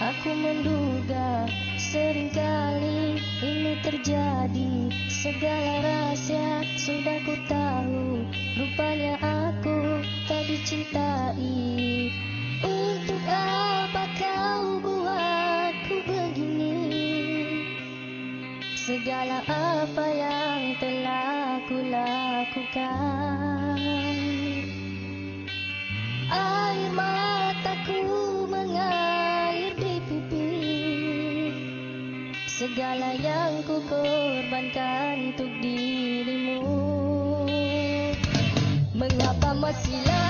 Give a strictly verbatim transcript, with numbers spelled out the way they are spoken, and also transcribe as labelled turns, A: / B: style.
A: Aku menduga seringkali ini terjadi. Segala rahasia sudah ku tahu, rupanya aku tak dicintai. Untuk apa kau buatku begini? Segala apa yang telah ku lakukan, air mataku mengalir di pipi. Segala yang ku korbankan untuk dirimu, mengapa masih lama